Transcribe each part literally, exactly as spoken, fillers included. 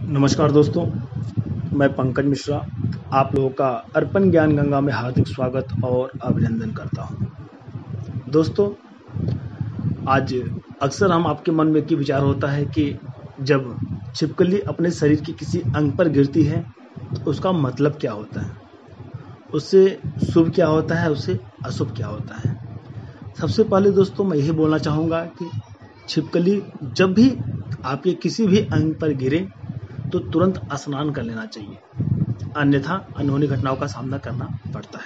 नमस्कार दोस्तों, मैं पंकज मिश्रा आप लोगों का अर्पण ज्ञान गंगा में हार्दिक स्वागत और अभिनंदन करता हूं। दोस्तों, आज अक्सर हम आपके मन में एक विचार होता है कि जब छिपकली अपने शरीर के किसी अंग पर गिरती है तो उसका मतलब क्या होता है, उससे शुभ क्या होता है, उससे अशुभ क्या होता है। सबसे पहले दोस्तों मैं यही बोलना चाहूँगा कि छिपकली जब भी आपके किसी भी अंग पर गिरे तो तुरंत स्नान कर लेना चाहिए, अन्यथा अनहोनी घटनाओं का सामना करना पड़ता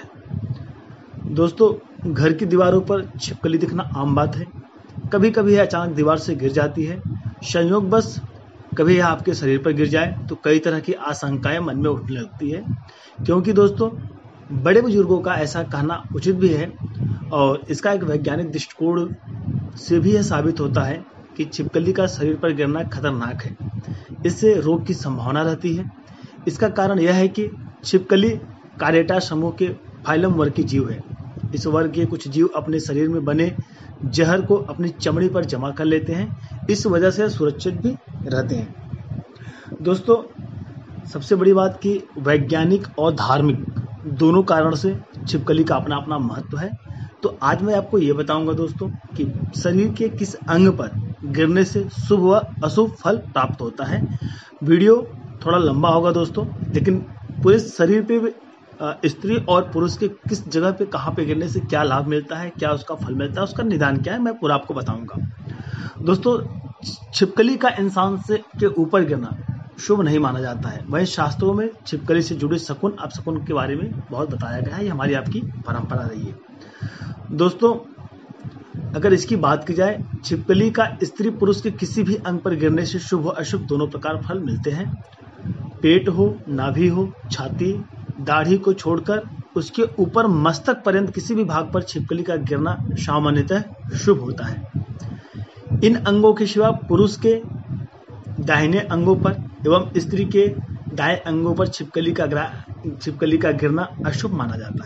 है। दोस्तों, घर की दीवारों पर छिपकली दिखना आम बात है। कभी कभी यह अचानक दीवार से गिर जाती है। संयोगवश कभी यह आपके शरीर पर गिर जाए तो कई तरह की आशंकाएं मन में उठने लगती है, क्योंकि दोस्तों बड़े बुजुर्गों का ऐसा कहना उचित भी है और इसका एक वैज्ञानिक दृष्टिकोण से भी यह साबित होता है कि छिपकली का शरीर पर गिरना खतरनाक है। इससे रोग की संभावना रहती है। इसका कारण यह है कि छिपकली कारेटा समूह के फाइलम वर्ग की जीव है। इस वर्ग के कुछ जीव अपने शरीर में बने जहर को अपनी चमड़ी पर जमा कर लेते हैं, इस वजह से सुरक्षित भी रहते हैं। दोस्तों, सबसे बड़ी बात कि वैज्ञानिक और धार्मिक दोनों कारण से छिपकली का अपना अपना महत्व है। तो आज मैं आपको ये बताऊंगा दोस्तों कि शरीर के किस अंग पर गिरने से शुभ व अशुभ फल प्राप्त होता है। वीडियो थोड़ा लंबा होगा दोस्तों, लेकिन पूरे शरीर पे स्त्री और पुरुष के किस जगह पे कहाँ पे गिरने से क्या लाभ मिलता है, क्या उसका फल मिलता है, उसका निदान क्या है, मैं पूरा आपको बताऊंगा। दोस्तों, छिपकली का इंसान से के ऊपर गिरना शुभ नहीं माना जाता है। वहीं शास्त्रों में छिपकली से जुड़े शकुन अपशकुन के बारे में बहुत बताया गया है। ये हमारी आपकी परंपरा रही है। दोस्तों, अगर इसकी बात की जाए, छिपकली का स्त्री पुरुष के किसी भी अंग पर गिरने से शुभ और अशुभ दोनों प्रकार फल मिलते हैं। पेट हो, नाभि हो, छाती, दाढ़ी को छोड़कर उसके ऊपर मस्तक पर्यंत किसी भी भाग पर छिपकली का गिरना सामान्यतः शुभ होता है। इन अंगों के सिवा पुरुष के दाहिने अंगों पर एवं स्त्री के दाएं अंगों पर छिपकली का छिपकली का गिरना अशुभ माना जाता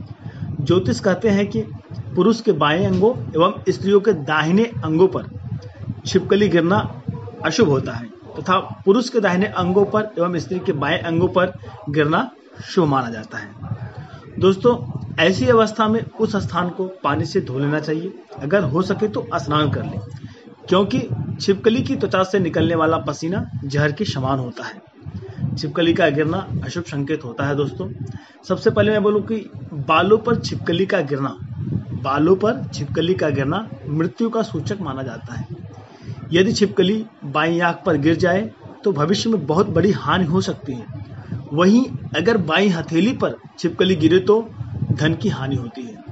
है। ज्योतिष कहते हैं कि पुरुष के बाएं अंगों एवं स्त्रियों के दाहिने अंगों पर छिपकली गिरना अशुभ होता है तथा तो पुरुष के दाहिने अंगों पर एवं स्त्री के बाएं अंगों पर गिरना शुभ माना जाता है। दोस्तों, ऐसी अवस्था में उस स्थान को पानी से धो लेना चाहिए। अगर हो सके तो स्नान कर लें, क्योंकि छिपकली की त्वचा से निकलने वाला पसीना जहर के समान होता है। छिपकली का गिरना अशुभ संकेत होता है। दोस्तों, सबसे पहले मैं बोलूं कि बालों पर छिपकली का गिरना बालों पर छिपकली का गिरना मृत्यु का सूचक माना जाता है। यदि छिपकली बाईं आंख पर गिर जाए तो भविष्य में बहुत बड़ी हानि हो सकती है। वहीं अगर बाईं हथेली पर छिपकली गिरे तो धन की हानि होती है।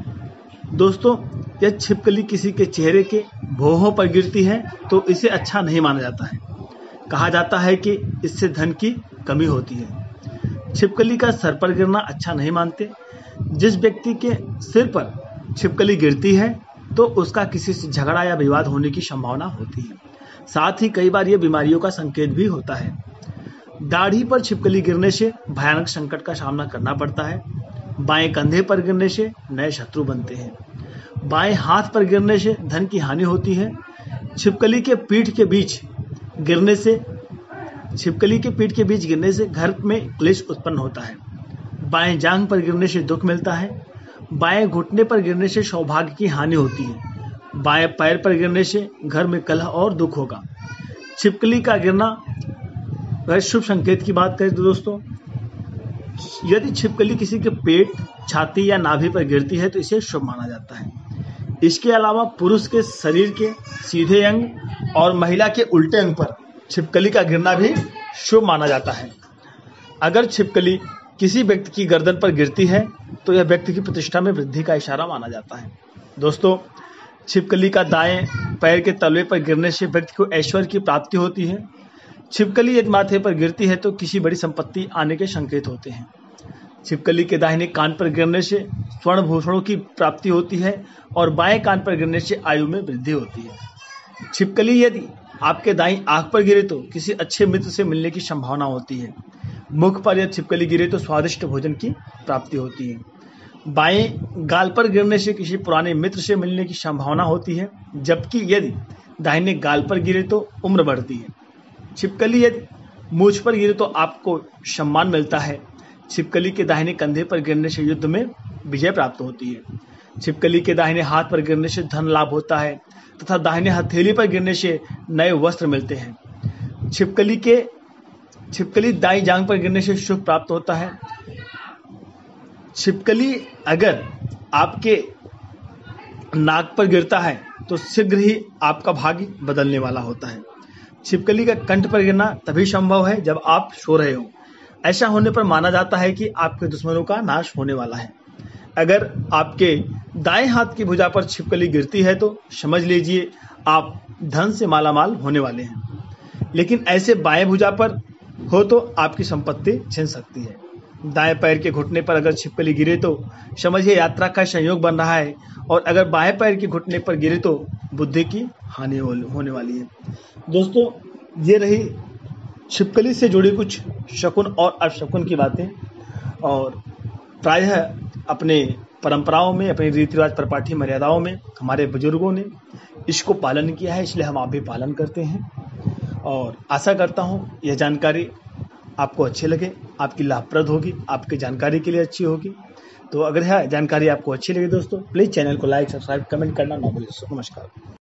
दोस्तों, यदि छिपकली किसी के चेहरे के भौहों पर गिरती है तो इसे अच्छा नहीं माना जाता है। कहा जाता है कि इससे धन की कमी होती है। छिपकली का सर पर गिरना अच्छा नहीं मानते। जिस व्यक्ति के सिर पर छिपकली गिरती है तो उसका किसी से झगड़ा या विवाद होने की संभावना होती है। साथ ही कई बार यह बीमारियों का संकेत भी होता है। दाढ़ी पर छिपकली गिरने से भयानक संकट का सामना करना पड़ता है। बाएं कंधे पर गिरने से नए शत्रु बनते हैं। बाएं हाथ पर गिरने से धन की हानि होती है। छिपकली के पीठ के बीच गिरने से छिपकली के पीठ के बीच गिरने से घर में क्लेश उत्पन्न होता है। बाएं जांघ पर गिरने से दुख मिलता है। बाएं घुटने पर गिरने से सौभाग्य की हानि होती है। बाएं पैर पर गिरने से घर में कलह और दुख होगा। छिपकली का गिरना वह शुभ संकेत की बात करें तो दोस्तों, यदि छिपकली किसी के पेट, छाती या नाभि पर गिरती है तो इसे शुभ माना जाता है। इसके अलावा पुरुष के शरीर के सीधे अंग और महिला के उल्टे अंग पर छिपकली का गिरना भी शुभ माना जाता है। अगर छिपकली किसी व्यक्ति की गर्दन पर गिरती है तो यह व्यक्ति की प्रतिष्ठा में वृद्धि का इशारा माना जाता है। दोस्तों, छिपकली का दाएं पैर के तलवे पर गिरने से व्यक्ति को ऐश्वर्य की प्राप्ति होती है। छिपकली यदि माथे पर गिरती है तो किसी बड़ी संपत्ति आने के संकेत होते हैं। छिपकली के दाहिने कान पर गिरने से स्वर्ण भूषणों की प्राप्ति होती है और बाएं कान पर गिरने से आयु में वृद्धि होती है। छिपकली यदि आपके दाईं आंख पर गिरे तो किसी अच्छे मित्र से मिलने की संभावना होती है। मुख पर यदि छिपकली गिरे तो स्वादिष्ट भोजन की प्राप्ति होती है। बाएं गाल पर गिरने से किसी पुराने मित्र से मिलने की संभावना होती है, जबकि यदि दाहिने गाल पर गिरे तो उम्र बढ़ती है। छिपकली यदि मूछ पर गिरे तो आपको सम्मान मिलता है। छिपकली के दाहिने कंधे पर गिरने से युद्ध में विजय प्राप्त होती है। छिपकली के दाहिने हाथ पर गिरने से धन लाभ होता है तथा दाहिने हथेली पर गिरने से नए वस्त्र मिलते हैं। छिपकली के छिपकली दाई जांघ पर गिरने से सुख प्राप्त होता है। छिपकली अगर आपके नाक पर गिरता है तो शीघ्र ही आपका भाग्य बदलने वाला होता है। छिपकली का कंठ पर गिरना तभी संभव है जब आप सो रहे हो। ऐसा होने पर माना जाता है कि आपके दुश्मनों का नाश होने वाला है। अगर आपके दाएं हाथ की भुजा पर छिपकली गिरती है तो समझ लीजिए आप धन से मालामाल होने वाले हैं। लेकिन ऐसे बाएं भुजा पर हो तो आपकी संपत्ति छिन सकती है। दाएं पैर के घुटने पर अगर छिपकली गिरे तो समझिए यात्रा का संयोग बन रहा है, और अगर बाएं पैर के घुटने पर गिरे तो बुद्धि की हानि होने वाली है। दोस्तों, ये रही छिपकली से जुड़ी कुछ शकुन और अपशकुन की बातें, और प्रायः अपने परंपराओं में, अपने रीति रिवाज परिपाटी मर्यादाओं में हमारे बुजुर्गों ने इसको पालन किया है, इसलिए हम आप भी पालन करते हैं। और आशा करता हूँ यह जानकारी आपको अच्छी लगे, आपकी लाभप्रद होगी, आपकी जानकारी के लिए अच्छी होगी। तो अगर यह जानकारी आपको अच्छी लगी दोस्तों, प्लीज़ चैनल को लाइक, सब्सक्राइब, कमेंट करना ना भूलें। नमस्कार।